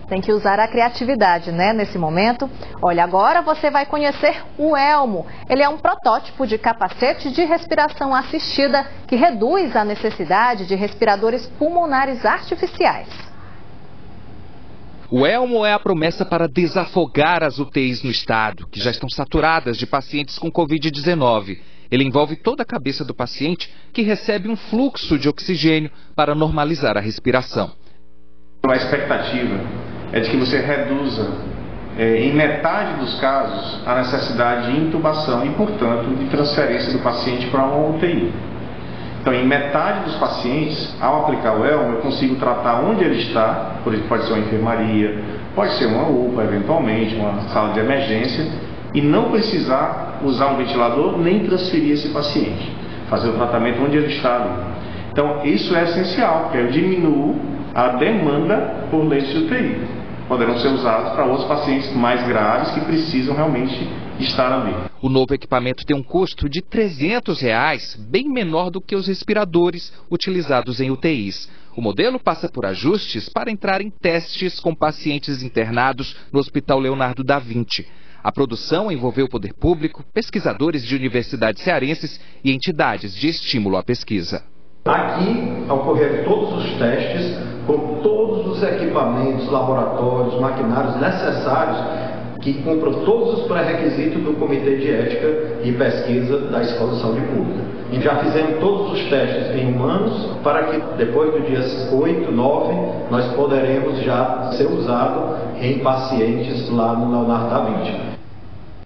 Tem que usar a criatividade, né, nesse momento. Olha, agora você vai conhecer o Elmo. Ele é um protótipo de capacete de respiração assistida que reduz a necessidade de respiradores pulmonares artificiais. O Elmo é a promessa para desafogar as UTIs no estado, que já estão saturadas de pacientes com Covid-19. Ele envolve toda a cabeça do paciente, que recebe um fluxo de oxigênio para normalizar a respiração. A expectativa é de que você reduza, em metade dos casos, a necessidade de intubação e, portanto, de transferência do paciente para uma UTI. Então, em metade dos pacientes, ao aplicar o Elmo, eu consigo tratar onde ele está, por exemplo, pode ser uma enfermaria, pode ser uma UPA, eventualmente, uma sala de emergência, e não precisar usar um ventilador nem transferir esse paciente, fazer o tratamento onde ele está ali. Então, isso é essencial, porque eu diminuo a demanda por leitos de UTI. Poderão ser usados para outros pacientes mais graves que precisam realmente estar ali. O novo equipamento tem um custo de R$ 300, bem menor do que os respiradores utilizados em UTIs. O modelo passa por ajustes para entrar em testes com pacientes internados no Hospital Leonardo da Vinci. A produção envolveu o poder público, pesquisadores de universidades cearenses e entidades de estímulo à pesquisa. Aqui ocorreram todos os testes com todos os equipamentos, laboratórios, maquinários necessários que cumpram todos os pré-requisitos do Comitê de Ética e Pesquisa da Escola de Saúde Pública. E já fizemos todos os testes em humanos para que depois do dia 8, 9, nós poderemos já ser usado em pacientes lá no Leonardo da Vinci.